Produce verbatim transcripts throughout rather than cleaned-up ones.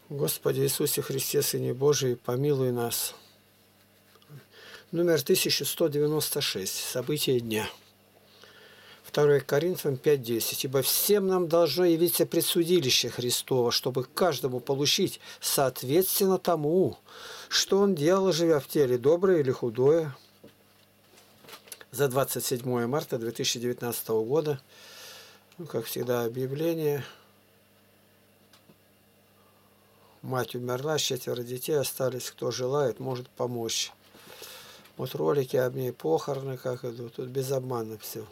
Господи Иисусе Христе, Сыне Божий, помилуй нас. Номер тысяча сто девяносто шесть. События дня. второе Коринфянам пять десять. «Ибо всем нам должно явиться предсудилище Христово, чтобы каждому получить соответственно тому, что он делал, живя в теле, доброе или худое». За двадцать седьмое марта две тысячи девятнадцатого года, ну, как всегда, объявление. Мать умерла, четверо детей остались. Кто желает, может помочь. Вот ролики об ней, похороны, как идут. Тут без обмана все.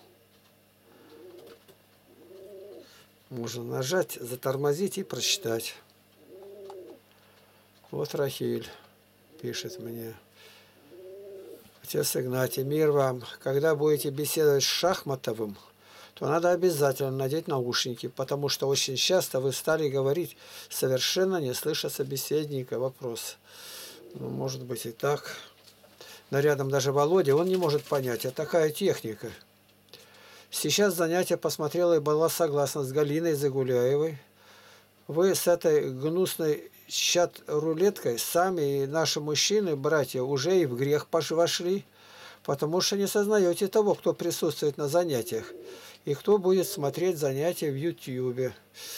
Можно нажать, затормозить и прочитать. Вот Рахиль пишет мне. Отец Игнатий, мир вам. Когда будете беседовать с Шахматовым, то надо обязательно надеть наушники, потому что очень часто вы стали говорить, совершенно не слыша собеседника. Вопрос. Ну, может быть и так. Но рядом даже Володя, он не может понять, а такая техника. Сейчас занятие посмотрела и была согласна с Галиной Загуляевой. Вы с этой гнусной чат-рулеткой сами и наши мужчины, братья, уже и в грех вошли, потому что не сознаете того, кто присутствует на занятиях и кто будет смотреть занятия в Ютьюбе.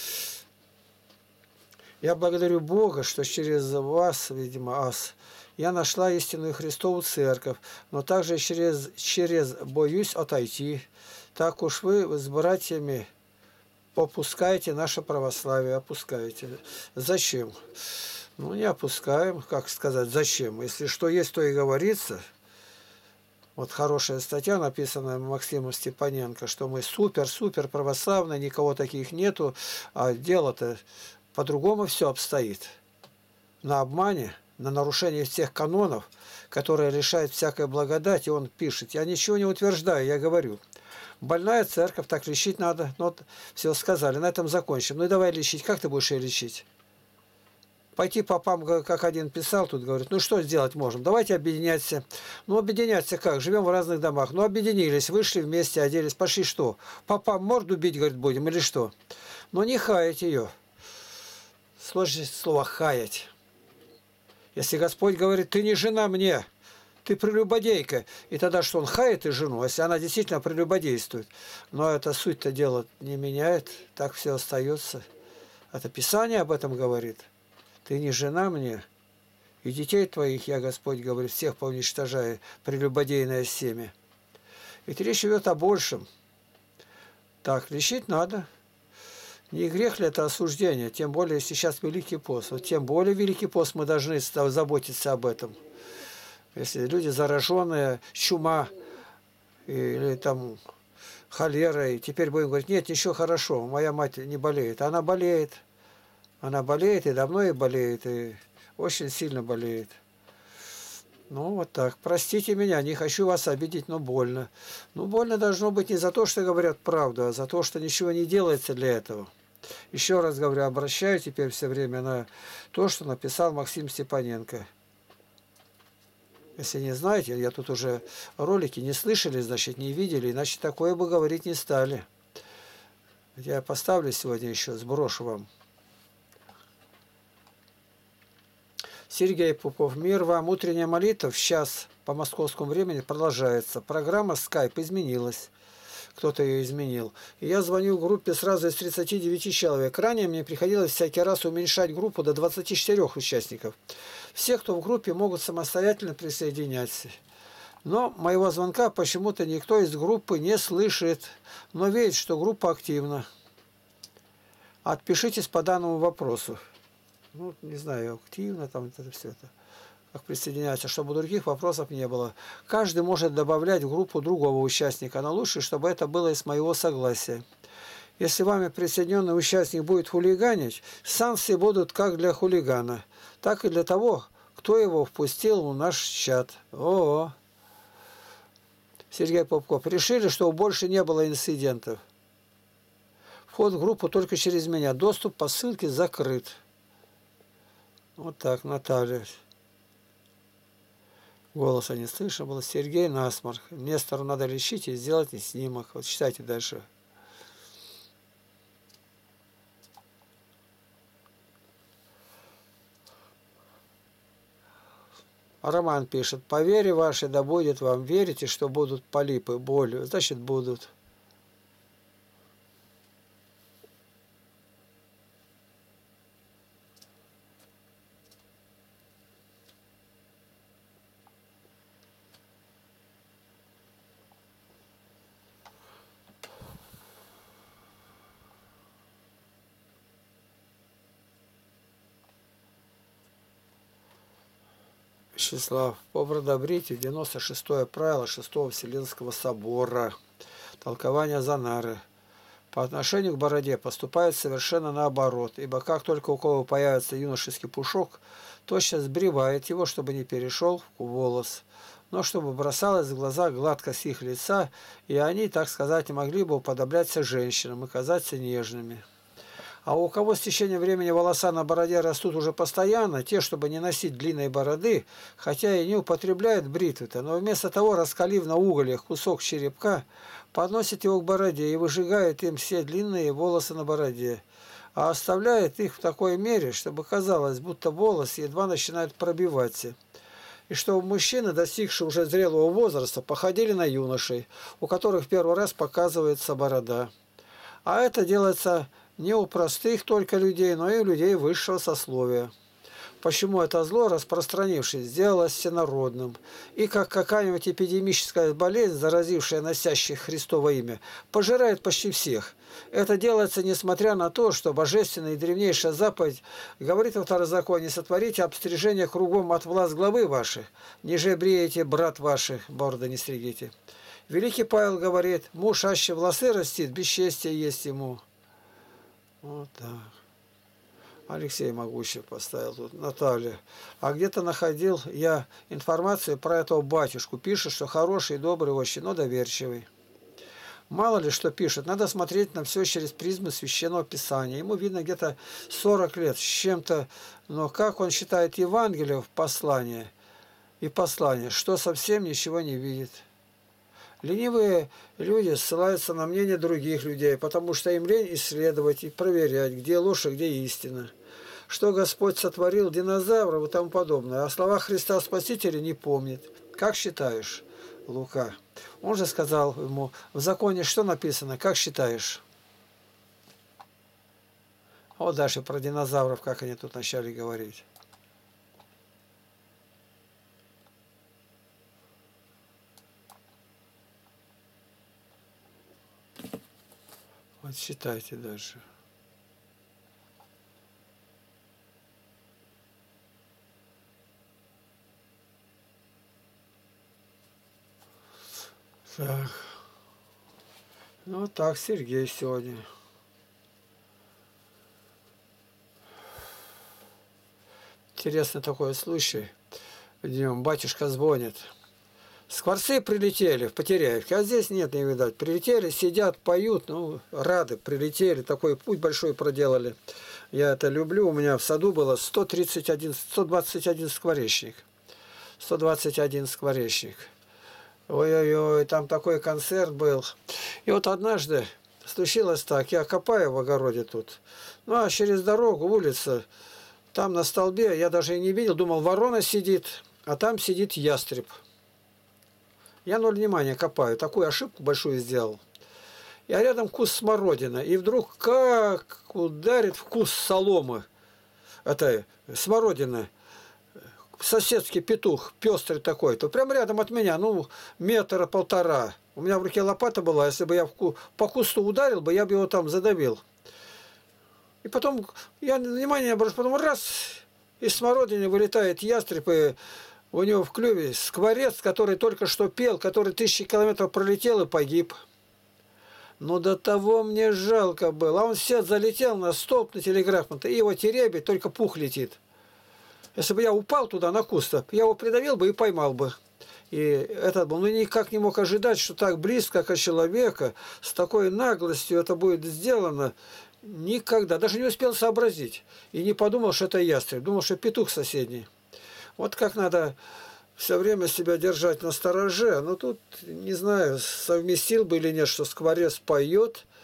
Я благодарю Бога, что через вас, видимо, ас, я нашла истинную Христову церковь, но также через, через боюсь отойти. Так уж вы с братьями опускаете наше православие, опускаете. Зачем? Ну, не опускаем, как сказать, зачем? Если что есть, то и говорится. Вот хорошая статья, написанная Максимом Степаненко, что мы супер-супер православные, никого таких нету, а дело-то по-другому все обстоит. На обмане, на нарушении всех канонов, которые лишают всякой благодати, он пишет. Я ничего не утверждаю, я говорю. Больная церковь, так лечить надо. Ну, вот все сказали, на этом закончим. Ну и давай лечить. Как ты будешь ее лечить? Пойти попам, как один писал, тут говорит, ну что сделать можем? Давайте объединяться. Ну объединяться как? Живем в разных домах. Ну объединились, вышли вместе, оделись, пошли что? Попам морду бить, говорит, будем или что? Но не хаять ее. Сложное слово хаять. Если Господь говорит, ты не жена мне, ты прелюбодейка. И тогда что он хает и жену, если она действительно прелюбодействует. Но это суть-то дела не меняет, так все остается. Это Писание об этом говорит. Ты не жена мне, и детей твоих я, Господь говорит, всех поуничтожаю, прелюбодейное семя. Ведь речь идет о большем. Так, лечить надо. Не грех ли это осуждение, тем более, если сейчас Великий пост. Вот тем более Великий пост мы должны заботиться об этом. Если люди зараженные, чума или там холерой, теперь будем говорить, нет, ничего хорошо, моя мать не болеет. Она болеет. Она болеет, и давно и болеет, и очень сильно болеет. Ну, вот так. Простите меня, не хочу вас обидеть, но больно. Ну, больно должно быть не за то, что говорят правду, а за то, что ничего не делается для этого. Еще раз говорю, обращаю теперь все время на то, что написал Максим Степаненко. Если не знаете, я тут уже ролики не слышали, значит, не видели, иначе такое бы говорить не стали. Я поставлю сегодня еще, сброшу вам. Сергей Попов, мир вам. Утренняя молитва в час по московскому времени продолжается. Программа Skype изменилась. Кто-то ее изменил. И я звоню в группе сразу из тридцати девяти человек. Ранее мне приходилось всякий раз уменьшать группу до двадцати четырёх участников. Все, кто в группе, могут самостоятельно присоединяться. Но моего звонка почему-то никто из группы не слышит, но видит, что группа активна. Отпишитесь по данному вопросу. Ну, не знаю, активно там это все это. Как присоединяться, чтобы других вопросов не было. Каждый может добавлять в группу другого участника, но лучше, чтобы это было с моего согласия. Если вами присоединенный участник будет хулиганить, санкции будут как для хулигана, так и для того, кто его впустил в наш чат. О-о-о. Сергей Попков. Решили, что больше не было инцидентов. Вход в группу только через меня. Доступ по ссылке закрыт. Вот так, Наталья. Голоса не слышно было. Сергей насморк. Нестору надо лечить и сделать снимок. Вот читайте дальше. Роман пишет: по вере вашей да будет вам, верите, что будут полипы, боль, значит будут. Вячеслав, по Бродобрите, девяносто шестое правило шестого Вселенского собора. Толкование Занары. По отношению к бороде поступает совершенно наоборот, ибо как только у кого появится юношеский пушок, тотчас сбривает его, чтобы не перешел в волос, но чтобы бросалось в глаза гладкость их лица, и они, так сказать, могли бы уподобляться женщинам и казаться нежными. А у кого с течением времени волоса на бороде растут уже постоянно, те, чтобы не носить длинной бороды, хотя и не употребляют бритвы-то, но вместо того, раскалив на угольях кусок черепка, подносят его к бороде и выжигают им все длинные волосы на бороде, а оставляют их в такой мере, чтобы казалось, будто волосы едва начинают пробиваться. И чтобы мужчины, достигшие уже зрелого возраста, походили на юношей, у которых в первый раз показывается борода. А это делается не у простых только людей, но и у людей высшего сословия. Почему это зло, распространившись, сделалось всенародным, и как какая-нибудь эпидемическая болезнь, заразившая носящих Христово имя, пожирает почти всех. Это делается несмотря на то, что божественная и древнейшая заповедь говорит во второзаконии: сотворите обстрижение кругом от власть главы ваших, ниже бреете брат ваших, бороды не стригите. Великий Павел говорит: муж аще волосы растит, бесчестие есть ему. Вот так. Алексей Могущев поставил тут. Наталья. А где-то находил я информацию про этого батюшку. Пишет, что хороший, добрый очень, но доверчивый. Мало ли что пишет. Надо смотреть на все через призму Священного Писания. Ему видно где-то сорок лет с чем-то. Но как он считает Евангелие в послании и послание, что совсем ничего не видит. Ленивые люди ссылаются на мнение других людей, потому что им лень исследовать и проверять, где ложь, а где истина. Что Господь сотворил динозавров и тому подобное, а слова Христа Спасителя не помнит. Как считаешь, Лука? Он же сказал ему: в законе что написано, как считаешь? Вот дальше про динозавров, как они тут начали говорить. Вот считайте дальше. Так. Ну так, Сергей сегодня. Интересный такой случай. Днем батюшка звонит. Скворцы прилетели в Потеряевке, а здесь нет, не видать. Прилетели, сидят, поют, ну, рады, прилетели, такой путь большой проделали. Я это люблю, у меня в саду было сто тридцать один, сто двадцать один скворечник. сто двадцать один скворечник. Ой-ой-ой, там такой концерт был. И вот однажды случилось так, я копаю в огороде тут, ну, а через дорогу, улица, там на столбе, я даже и не видел, думал, ворона сидит, а там сидит ястреб. Я ноль внимания копаю, такую ошибку большую сделал. Я рядом куст смородины, и вдруг как ударит вкус соломы. Это смородина, соседский петух, пестрый такой, то прямо рядом от меня, ну, метра полтора. У меня в руке лопата была, если бы я по кусту ударил бы, я бы его там задавил. И потом, я внимания не обращаю, потом раз, из смородины вылетает ястреб, и у него в клюве скворец, который только что пел, который тысячи километров пролетел и погиб. Но до того мне жалко было. А он все залетел на столб, на телеграф, и его теребит, только пух летит. Если бы я упал туда на куст, я его придавил бы и поймал бы. И этот был, ну, никак не мог ожидать, что так близко от человека, с такой наглостью это будет сделано. Никогда. Даже не успел сообразить. И не подумал, что это ястреб. Думал, что петух соседний. Вот как надо все время себя держать на стороже. Но тут, не знаю, совместил бы или нет, что скворец поет,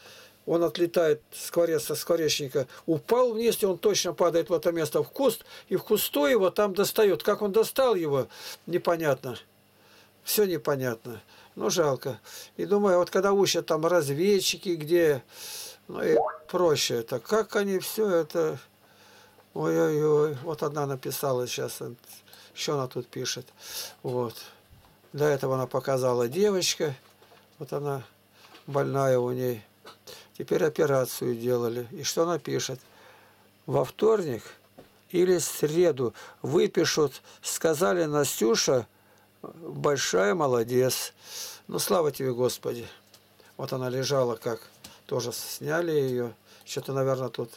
он отлетает, скворец со скворечника, упал вниз, и он точно падает в это место, в куст, и в кусту его там достает. Как он достал его, непонятно. Все непонятно. Ну, жалко. И думаю, вот когда учат там разведчики, где, ну и проще это, как они все это... Ой-ой-ой, вот одна написала сейчас, еще она тут пишет. Вот. До этого она показала девочка, вот она больная у ней. Теперь операцию делали. И что она пишет? Во вторник или среду выпишут, сказали, Настюша, большая молодец. Ну, слава тебе, Господи. Вот она лежала как, тоже сняли ее. Что-то, наверное, тут...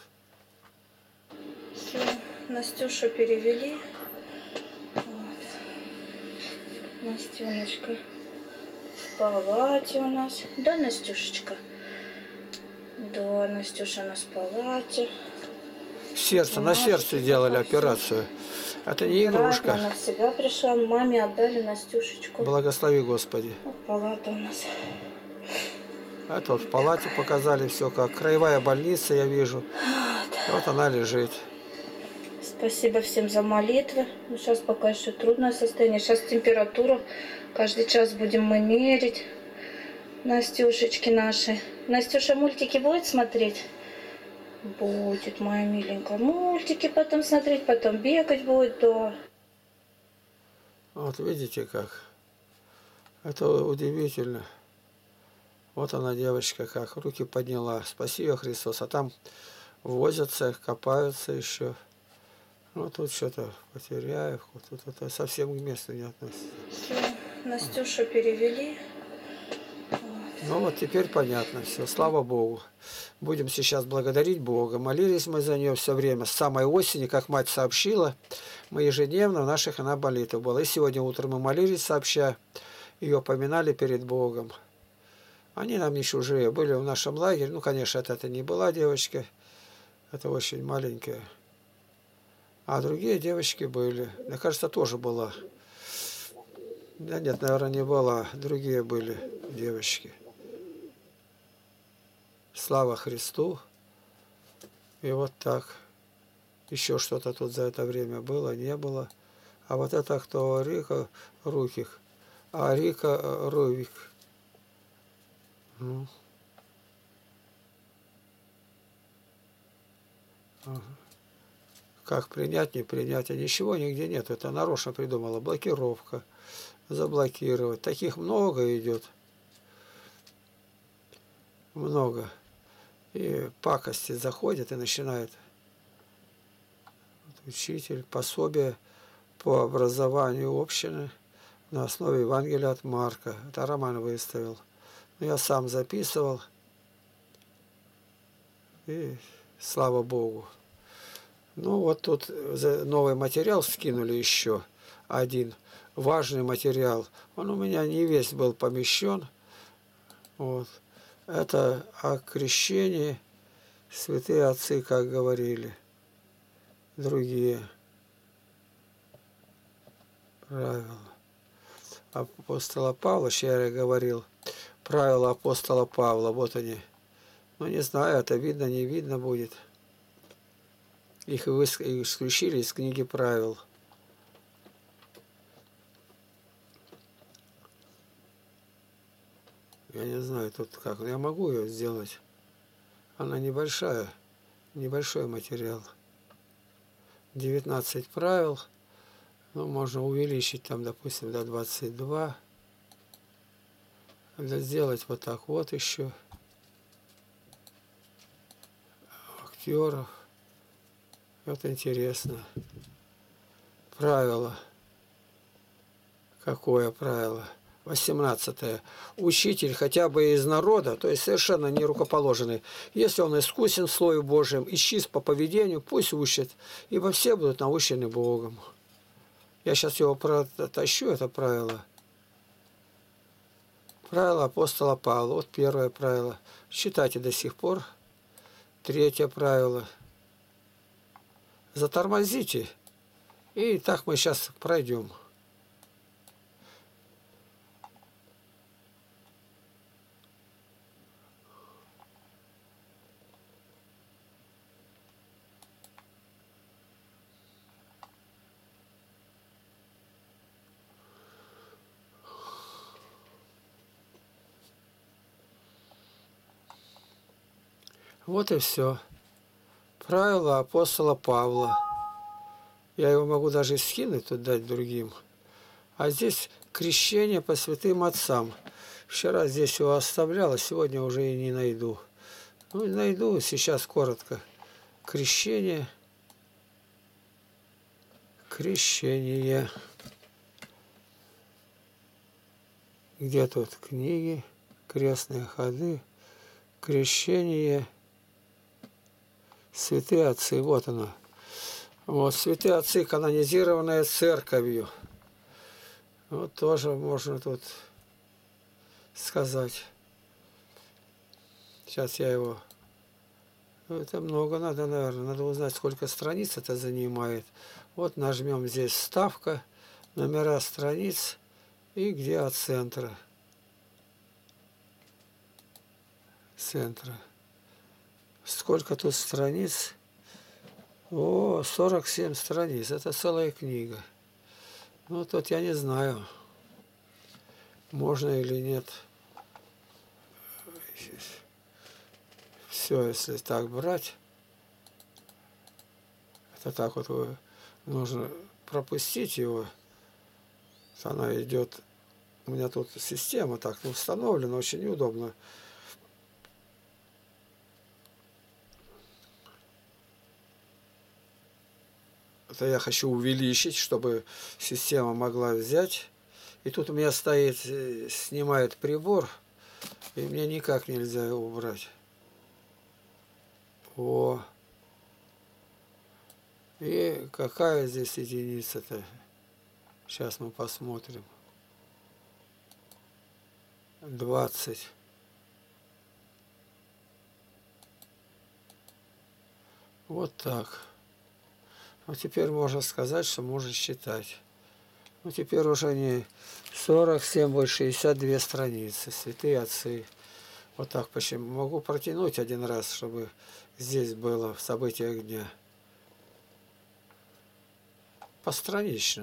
Все, Настюшу перевели. Вот. Настеночка в палате у нас. Да, Настюшечка? Да, Настюша у нас в палате. Сердце, на сердце делали операцию. Это не игрушка. Она в себя пришла, маме отдали Настюшечку. Благослови, Господи. Вот палата у нас. Это вот в палате показали все как. Краевая больница, я вижу. Вот, вот она лежит. Спасибо всем за молитвы. Ну, сейчас пока еще трудное состояние. Сейчас температуру каждый час будем мы мерить. Настюшечки наши. Настюша мультики будет смотреть? Будет, моя миленькая. Мультики потом смотреть, потом бегать будет, да. Вот видите как. Это удивительно. Вот она, девочка, как руки подняла. Спаси ее, Христос. А там возятся, копаются еще. Ну, тут что-то потеряю. Вот тут это совсем к месту не относится. Все, Настюшу перевели. Вот. Ну вот теперь понятно все. Слава Богу. Будем сейчас благодарить Бога. Молились мы за нее все время. С самой осени, как мать сообщила, мы ежедневно в наших она молитвах была. И сегодня утром мы молились, сообща, ее поминали перед Богом. Они нам не чужие. Были в нашем лагере. Ну, конечно, это, это не была девочка. Это очень маленькая. А другие девочки были. Мне кажется, тоже была. Да нет, наверное, не была. Другие были девочки. Слава Христу. И вот так. Еще что-то тут за это время было, не было. А вот это кто? Рика Рухих. А Рика Рувик. Ну. Ага. Как принять, не принять, а ничего нигде нет. Это нарочно придумала. Блокировка. Заблокировать. Таких много идет. Много. И пакости заходят и начинают. Вот учитель, пособие по образованию общины на основе Евангелия от Марка. Это Роман выставил. Но я сам записывал. И слава Богу. Ну вот тут новый материал скинули еще. Один важный материал. Он у меня не весь был помещен. Вот. Это о крещении святые отцы, как говорили. Другие правила. Апостола Павла, я говорил, правила апостола Павла, вот они. Ну, не знаю, это видно, не видно будет. Их исключили из книги правил. Я не знаю, тут как. Я могу ее сделать. Она небольшая. Небольшой материал. девятнадцать правил. Ну, можно увеличить там, допустим, до двадцати двух. Надо сделать вот так вот еще. Актеров. Вот интересно. Правило. Какое правило? восемнадцатое. Учитель хотя бы из народа, то есть совершенно не рукоположенный, если он искусен в Слове Божьем и чист по поведению, пусть учит, ибо все будут научены Богом. Я сейчас его протащу, это правило. Правило апостола Павла. Вот первое правило. Читайте до сих пор. Третье правило. Затормозите. И так мы сейчас пройдем. Вот и все. Правило апостола Павла. Я его могу даже скинуть, тут дать другим. А здесь крещение по святым отцам. Вчера здесь его оставлял, а сегодня уже и не найду. Ну, найду сейчас коротко. Крещение. Крещение. Где тут книги? Крестные ходы. Крещение. Святые отцы. Вот оно. Вот, святые отцы, канонизированные церковью. Вот тоже можно тут сказать. Сейчас я его... Ну, это много надо, наверное. Надо узнать, сколько страниц это занимает. Вот нажмем здесь «Вставка», номера страниц и где от центра. Центра. Сколько тут страниц? О, сорок семь страниц. Это целая книга. Ну, тут я не знаю, можно или нет. Все, если так брать, это так вот нужно пропустить его. Она идет, у меня тут система так установлена, очень неудобно. Это я хочу увеличить, чтобы система могла взять. И тут у меня стоит, снимает прибор, и мне никак нельзя его убрать. О! И какая здесь единица-то? Сейчас мы посмотрим. двадцать. Вот так. Ну, теперь можно сказать, что можно считать. Ну, теперь уже не сорок семь, больше шестьдесят две страницы. Святые отцы. Вот так почему. Могу протянуть один раз, чтобы здесь было в событиях дня. Постранично.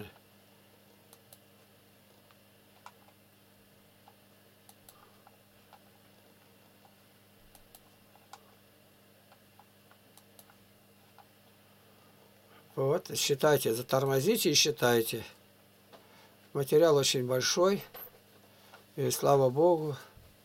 Вот, считайте, затормозите и считайте. Материал очень большой, и слава Богу.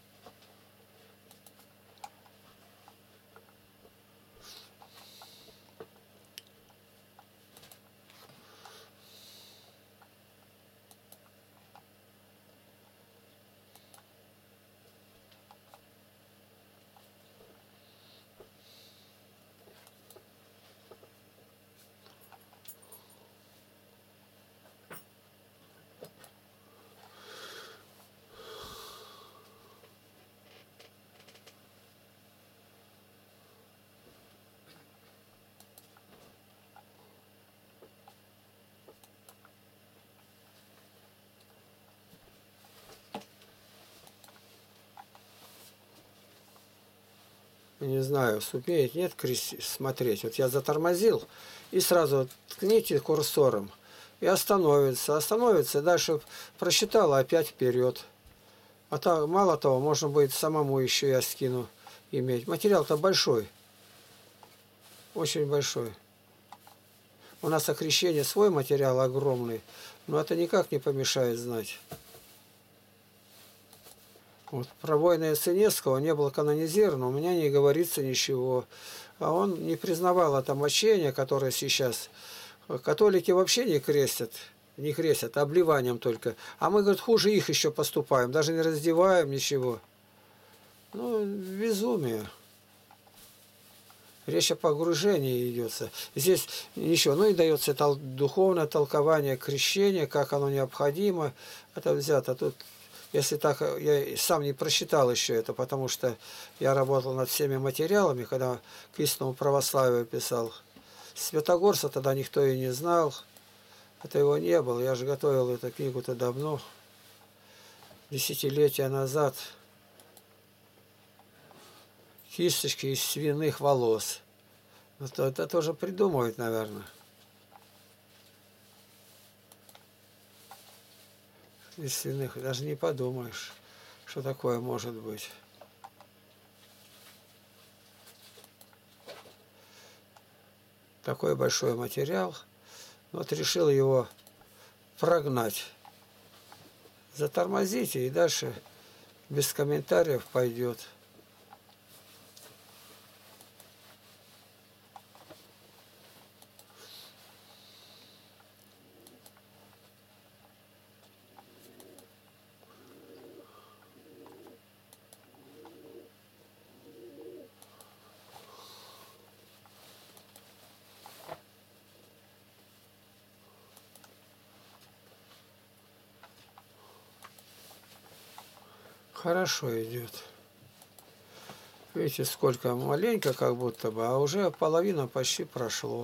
Не знаю, сумеет, нет, смотреть. Вот я затормозил, и сразу ткните курсором, и остановится. Остановится, дальше просчитала, опять вперед. А так, мало того, можно будет самому еще я скину иметь. Материал-то большой. Очень большой. У нас о крещении свой материал огромный, но это никак не помешает знать. Вот, про войны Ясеневского не было канонизировано, у меня не говорится ничего. А он не признавал это мощение, которое сейчас. Католики вообще не крестят, не крестят, обливанием только. А мы, говорит, хуже их еще поступаем, даже не раздеваем ничего. Ну, безумие. Речь о погружении идется. Здесь ничего. Ну и дается тол духовное толкование крещения, как оно необходимо. Это взято тут. Если так, я сам не просчитал еще это, потому что я работал над всеми материалами, когда к истинному православию писал. Святогорца тогда никто и не знал. Это его не было. Я же готовил эту книгу-то давно, десятилетия назад. Кисточки из свиных волос. Это, это тоже придумывают, наверное. Из свиных, даже не подумаешь, что такое может быть. Такой большой материал. Вот решил его прогнать. Затормозите, и дальше без комментариев пойдет. Хорошо идет. Видите, сколько маленько как будто бы, а уже половина почти прошло.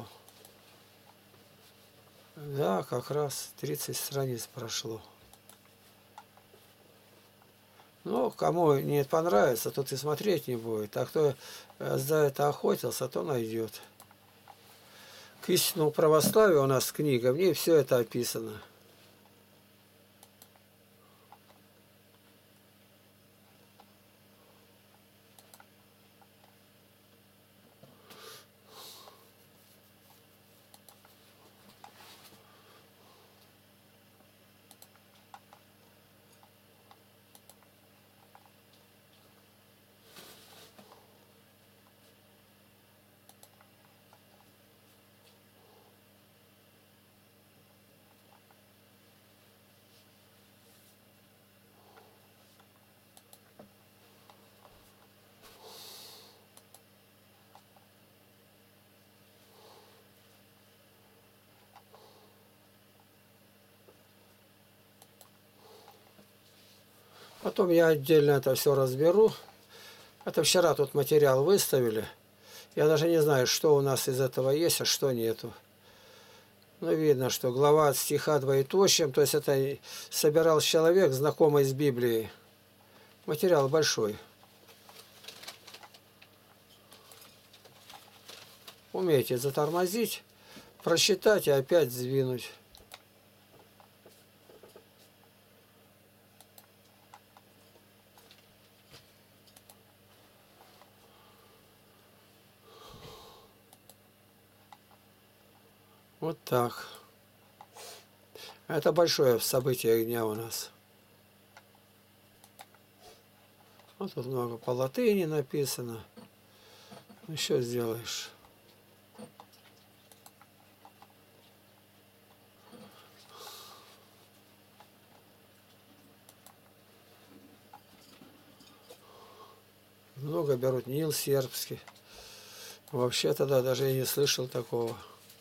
Да, как раз тридцать страниц прошло. Ну, кому не понравится, тот и смотреть не будет. А кто за это охотился, то найдет. К истинному православию у нас книга, в ней все это описано. Потом я отдельно это все разберу. Это вчера тут материал выставили. Я даже не знаю, что у нас из этого есть, а что нету. Ну, видно, что глава от стиха двоеточием, то есть это собирал человек, знакомый с Библией. Материал большой. Умеете затормозить, просчитать и опять сдвинуть. Вот так. Это большое событие дня у нас. Вот тут много по латыни написано. Еще сделаешь. Много берут Нил сербский. Вообще тогда даже я не слышал такого.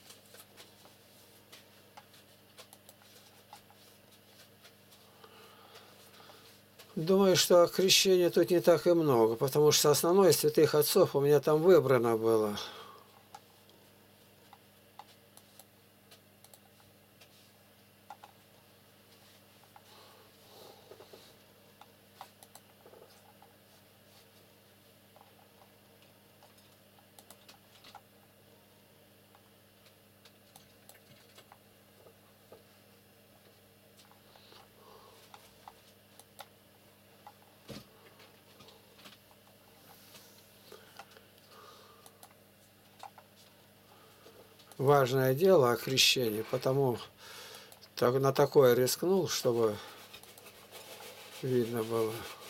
Думаю, что крещения тут не так и много, потому что основное из святых отцов у меня там выбрано было. Важное дело о крещении, потому так, на такое рискнул, чтобы видно было.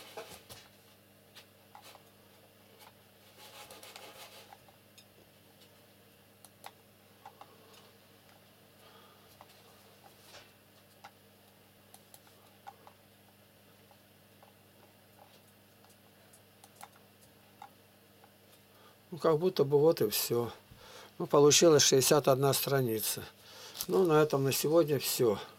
Ну, как будто бы вот и все. Ну, получилось шестьдесят одна страница. Ну, на этом на сегодня все.